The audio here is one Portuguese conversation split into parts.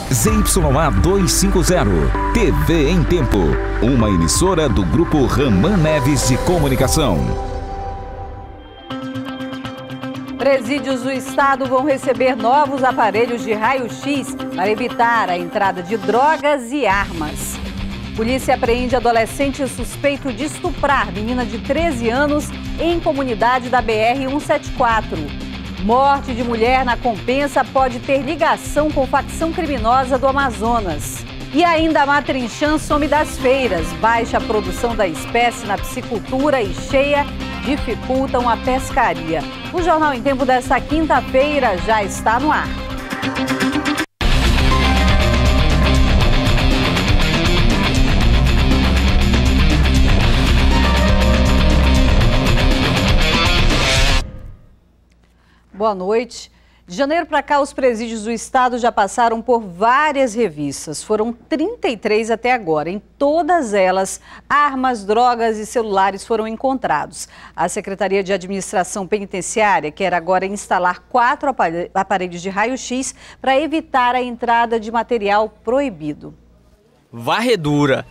ZYA 250, TV em Tempo, uma emissora do Grupo Raman Neves de Comunicação. Presídios do estado vão receber novos aparelhos de raio-x para evitar a entrada de drogas e armas. Polícia apreende adolescente suspeito de estuprar menina de 13 anos em comunidade da BR-174. Morte de mulher na Compensa pode ter ligação com facção criminosa do Amazonas. E ainda a matrinchã some das feiras. Baixa a produção da espécie na piscicultura e cheia dificultam a pescaria. O Jornal em Tempo desta quinta-feira já está no ar. Boa noite. De janeiro para cá, os presídios do estado já passaram por várias revistas. Foram 33 até agora. Em todas elas, armas, drogas e celulares foram encontrados. A Secretaria de Administração Penitenciária quer agora instalar 4 aparelhos de raio-x para evitar a entrada de material proibido. Varredura.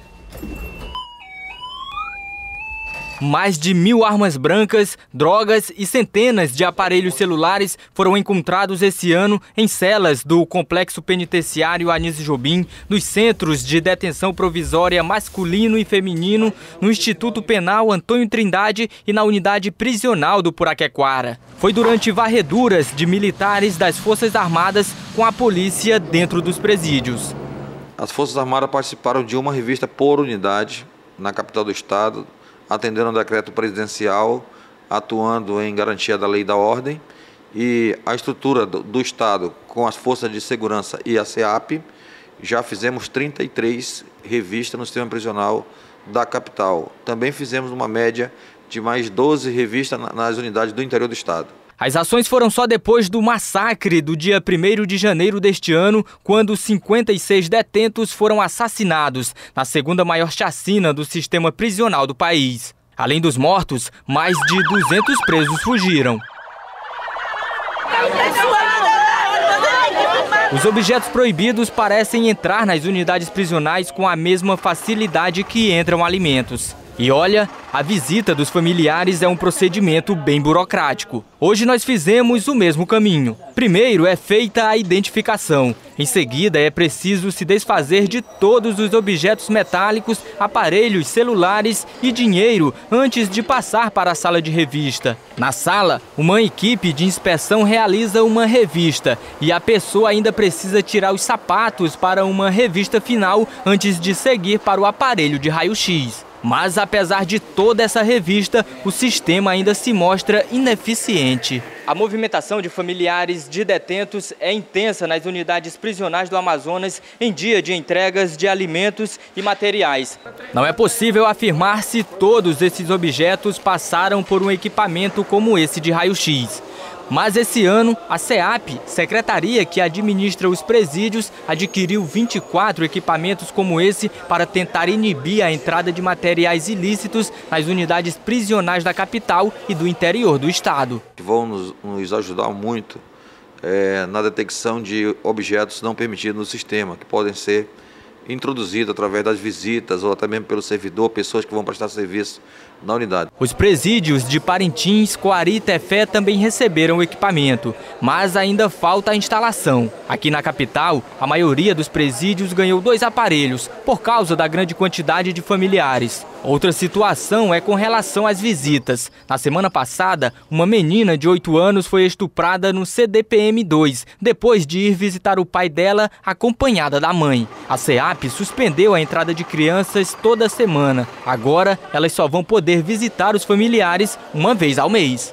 Mais de 1.000 armas brancas, drogas e centenas de aparelhos celulares foram encontrados esse ano em celas do Complexo Penitenciário Anísio Jobim, nos centros de detenção provisória masculino e feminino, no Instituto Penal Antônio Trindade e na unidade prisional do Puraquequara. Foi durante varreduras de militares das Forças Armadas com a polícia dentro dos presídios. As Forças Armadas participaram de uma revista por unidade na capital do estado, atendendo ao decreto presidencial, atuando em garantia da lei e da ordem, e a estrutura do Estado com as forças de segurança e a SEAP, já fizemos 33 revistas no sistema prisional da capital. Também fizemos uma média de mais 12 revistas nas unidades do interior do Estado. As ações foram só depois do massacre do dia 1º de janeiro deste ano, quando 56 detentos foram assassinados, na segunda maior chacina do sistema prisional do país. Além dos mortos, mais de 200 presos fugiram. Os objetos proibidos parecem entrar nas unidades prisionais com a mesma facilidade que entram alimentos. E olha, a visita dos familiares é um procedimento bem burocrático. Hoje nós fizemos o mesmo caminho. Primeiro é feita a identificação. Em seguida é preciso se desfazer de todos os objetos metálicos, aparelhos, celulares e dinheiro antes de passar para a sala de revista. Na sala, uma equipe de inspeção realiza uma revista e a pessoa ainda precisa tirar os sapatos para uma revista final antes de seguir para o aparelho de raio-x. Mas, apesar de toda essa revista, o sistema ainda se mostra ineficiente. A movimentação de familiares de detentos é intensa nas unidades prisionais do Amazonas em dia de entregas de alimentos e materiais. Não é possível afirmar se todos esses objetos passaram por um equipamento como esse de raio-x. Mas esse ano, a SEAP, secretaria que administra os presídios, adquiriu 24 equipamentos como esse para tentar inibir a entrada de materiais ilícitos nas unidades prisionais da capital e do interior do estado. Vão nos ajudar muito na detecção de objetos não permitidos no sistema, que podem ser introduzidos através das visitas ou até mesmo pelo servidor, pessoas que vão prestar serviço na unidade. Os presídios de Parintins, Coari e Tefé também receberam o equipamento, mas ainda falta a instalação. Aqui na capital, a maioria dos presídios ganhou 2 aparelhos, por causa da grande quantidade de familiares. Outra situação é com relação às visitas. Na semana passada, uma menina de 8 anos foi estuprada no CDPM-2, depois de ir visitar o pai dela acompanhada da mãe. A SEAP suspendeu a entrada de crianças toda semana. Agora, elas só vão poder visitar os familiares uma vez ao mês.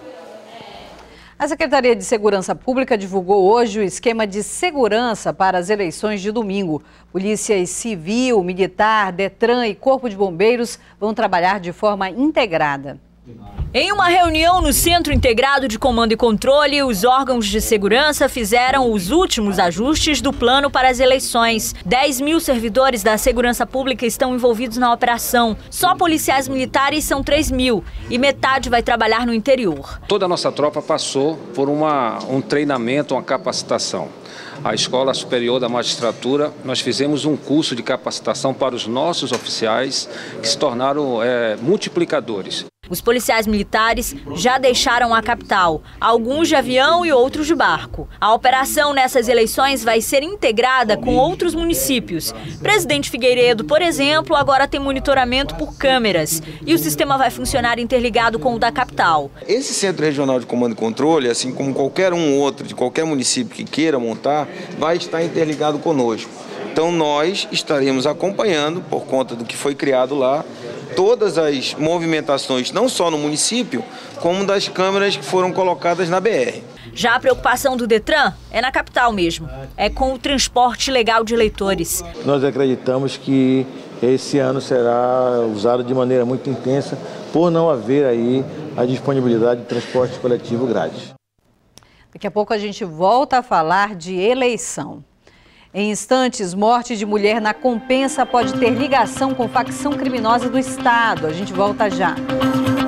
A Secretaria de Segurança Pública divulgou hoje o esquema de segurança para as eleições de domingo. Polícias Civil, Militar, Detran e Corpo de Bombeiros vão trabalhar de forma integrada. Em uma reunião no Centro Integrado de Comando e Controle, os órgãos de segurança fizeram os últimos ajustes do plano para as eleições. 10.000 servidores da segurança pública estão envolvidos na operação. Só policiais militares são 3.000 e metade vai trabalhar no interior. Toda a nossa tropa passou por um treinamento, uma capacitação. a Escola Superior da Magistratura, nós fizemos um curso de capacitação para os nossos oficiais, que se tornaram multiplicadores. Os policiais militares já deixaram a capital, alguns de avião e outros de barco. A operação nessas eleições vai ser integrada com outros municípios. Presidente Figueiredo, por exemplo, agora tem monitoramento por câmeras e o sistema vai funcionar interligado com o da capital. Esse Centro Regional de Comando e Controle, assim como qualquer um outro de qualquer município que queira montar, vai estar interligado conosco. Então nós estaremos acompanhando, por conta do que foi criado lá, todas as movimentações, não só no município, como das câmeras que foram colocadas na BR. Já a preocupação do Detran é na capital mesmo, é com o transporte legal de eleitores. Nós acreditamos que esse ano será usado de maneira muito intensa, por não haver aí a disponibilidade de transporte coletivo grátis. Daqui a pouco a gente volta a falar de eleição. Em instantes, morte de mulher na Compensa pode ter ligação com facção criminosa do Estado. A gente volta já.